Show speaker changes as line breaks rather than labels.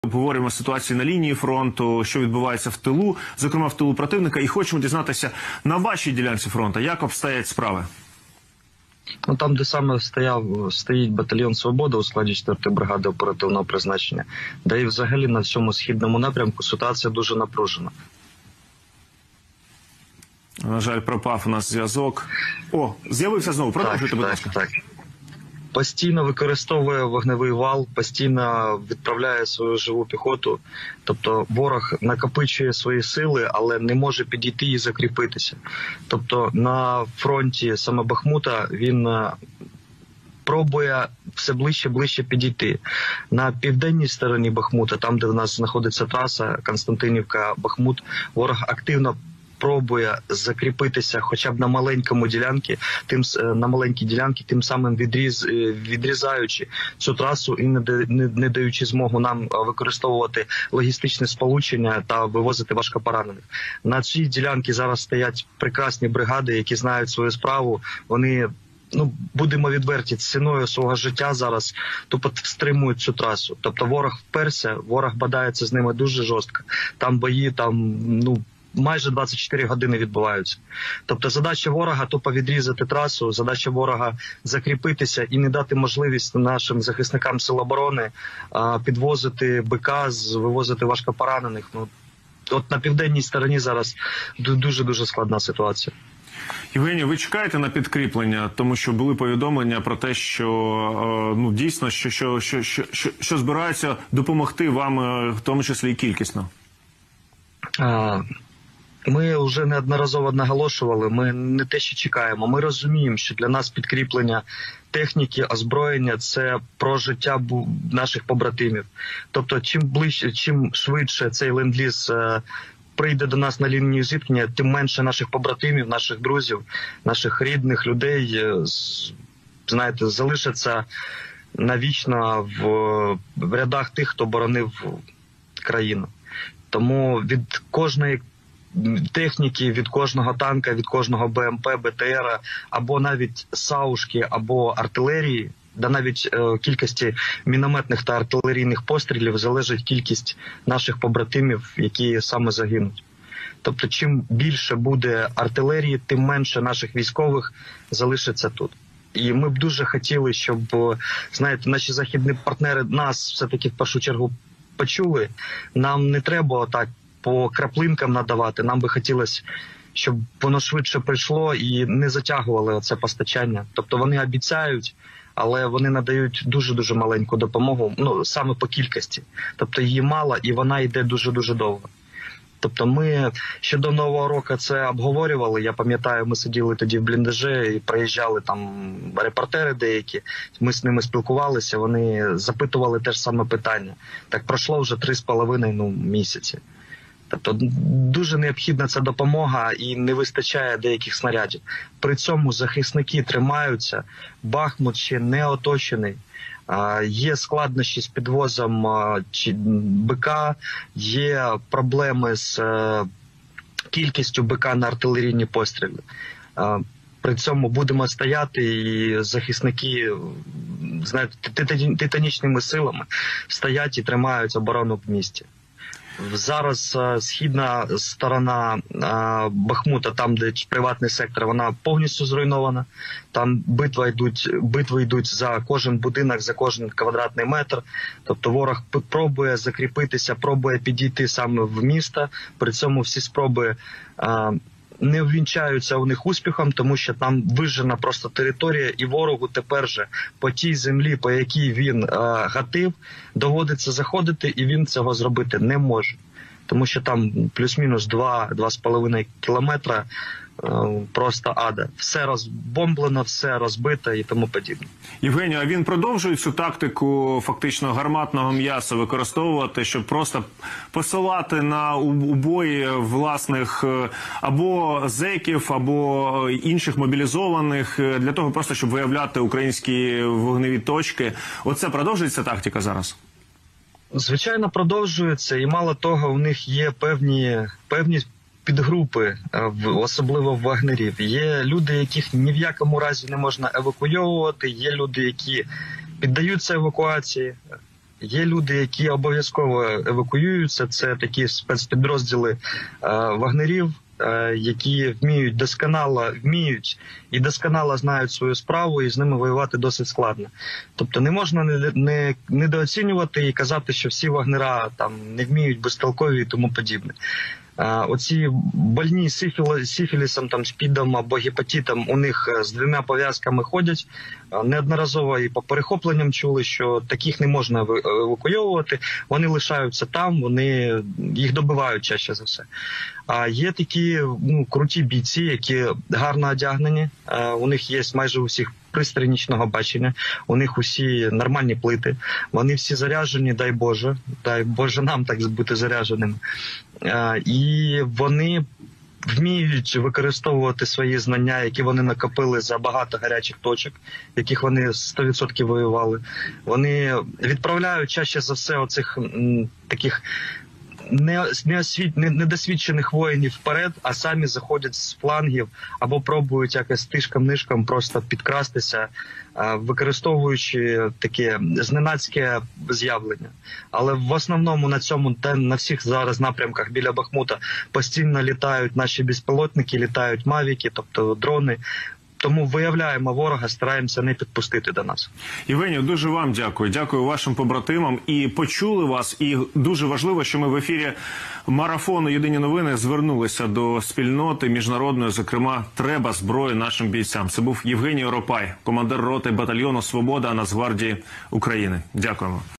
Обговорюємо ситуацію на лінії фронту, що відбувається в тилу, зокрема в тилу противника, і хочемо дізнатися на вашій ділянці фронту, як обстоять справи.
Ну, там, де саме стоїть батальйон «Свобода» у складі 4-ї бригади оперативного призначення, да і взагалі на всьому східному напрямку ситуація дуже напружена.
На жаль, пропав у нас зв'язок. О, з'явився знову. Продовжуйте, будь ласка.
Так. Постійно використовує вогневий вал, постійно відправляє свою живу піхоту. Тобто ворог накопичує свої сили, але не може підійти і закріпитися. Тобто на фронті саме Бахмута він пробує все ближче підійти. На південній стороні Бахмута, там де в нас знаходиться траса Константинівка-Бахмут, ворог активно пробує закріпитися хоча б на маленькій ділянці, тим самим відрізаючи цю трасу і не даючи змогу нам використовувати логістичне сполучення та вивозити важкопоранених. На цій ділянці зараз стоять прекрасні бригади, які знають свою справу. Вони, будемо відверті, ціною свого життя зараз тупо стримують цю трасу. Тобто ворог вперся, ворог бадається з ними дуже жорстко. Там бої, майже 24 години відбуваються. Тобто задача ворога тупо відрізати трасу, задача ворога закріпитися і не дати можливість нашим захисникам Сил оборони підвозити БК, вивозити важкопоранених. От на південній стороні зараз дуже-дуже складна ситуація.
Євгенію, ви чекаєте на підкріплення, тому що були повідомлення про те, що дійсно, що збираються допомогти вам, в тому числі і кількісно?
Ми вже неодноразово наголошували, ми не те, що чекаємо. Ми розуміємо, що для нас підкріплення техніки, озброєння – це про життя наших побратимів. Тобто, чим швидше цей ленд-ліз прийде до нас на лінію зіткнення, тим менше наших побратимів, наших друзів, наших рідних людей, залишаться навічно в рядах тих, хто боронив країну. Тому від кожної техніки, від кожного танка, від кожного БМП, БТР, або навіть САУшки, або артилерії, да навіть кількості мінометних та артилерійних пострілів залежить кількість наших побратимів, які саме загинуть. Тобто, чим більше буде артилерії, тим менше наших військових залишиться тут. І ми б дуже хотіли, щоб, наші західні партнери нас все-таки в першу чергу почули. Нам не треба так по краплинкам надавати. Нам би хотілося, щоб воно швидше прийшло і не затягували це постачання. Тобто вони обіцяють, але вони надають дуже-дуже маленьку допомогу, саме по кількості. Тобто її мало і вона йде дуже-дуже довго. Тобто ми ще до Нового року це обговорювали. Я пам'ятаю, ми сиділи тоді в бліндажі і приїжджали там репортери деякі. Ми з ними спілкувалися, вони запитували те ж саме питання. Так пройшло вже 3,5 місяці. Тобто дуже необхідна ця допомога і не вистачає деяких снарядів. При цьому захисники тримаються, Бахмут ще не оточений. Є складнощі з підвозом БК, є проблеми з кількістю БК на артилерійні постріли. При цьому будемо стояти і захисники, титанічними силами стоять і тримають оборону в місті. Зараз східна сторона Бахмута, там де приватний сектор, вона повністю зруйнована. Там битви йдуть за кожен будинок, за кожен квадратний метр. Тобто ворог пробує закріпитися, пробує підійти саме в місто. При цьому всі спроби не ввінчаються у них успіхом, тому що там вижжена просто територія, і ворогу тепер же по тій землі, по якій він гатив, доводиться заходити, і він цього зробити не може. Тому що там плюс-мінус 2-2,5 кілометра просто ада. Все розбомблено, все розбито і тому подібне.
Євгенію, а він продовжує цю тактику фактично гарматного м'яса використовувати, щоб просто посилати на убої власних або зеків, або інших мобілізованих, для того просто, щоб виявляти українські вогневі точки? Оце продовжується тактика зараз?
Звичайно, продовжується. І мало того, у них є певні підгрупи, особливо в вагнерів. Є люди, яких ні в якому разі не можна евакуйовувати, є люди, які піддаються евакуації. Є люди, які обов'язково евакуюються. Це такі спецпідрозділи вагнерів, які вміють і досконало знають свою справу, і з ними воювати досить складно. Тобто не можна недооцінювати і казати, що всі вагнера там не вміють, безтолкові і тому подібне. Оці больні сифілісом, там, СПІДом або гепатитом, у них з 2 пов'язками ходять. Неодноразово і по перехопленням чули, що таких не можна евакуйовувати. Вони лишаються там, їх добивають чаще за все. А є такі круті бійці, які гарно одягнені. У них є майже у всіх пристрій нічного бачення, у них усі нормальні плити, вони всі заряджені, дай Боже нам так бути зарядженими. І вони вміють використовувати свої знання, які вони накопили за багато гарячих точок, в яких вони 100% воювали. Вони відправляють чаще за все оцих таких недосвідчених воїнів вперед, а самі заходять з флангів або пробують якось тишком-нишком просто підкрастися, використовуючи таке зненацьке з'явлення. Але в основному на всіх зараз напрямках біля Бахмута постійно літають наші безпілотники, літають мавіки, тобто дрони. Тому виявляємо ворога, стараємося не підпустити до нас.
Євгенію, дуже вам дякую. Дякую вашим побратимам. І почули вас. І дуже важливо, що ми в ефірі марафону «Єдині новини» звернулися до спільноти міжнародної. Зокрема, треба зброї нашим бійцям. Це був Євгеній Оропай, командир роти батальйону «Свобода» Нацгвардії України. Дякуємо.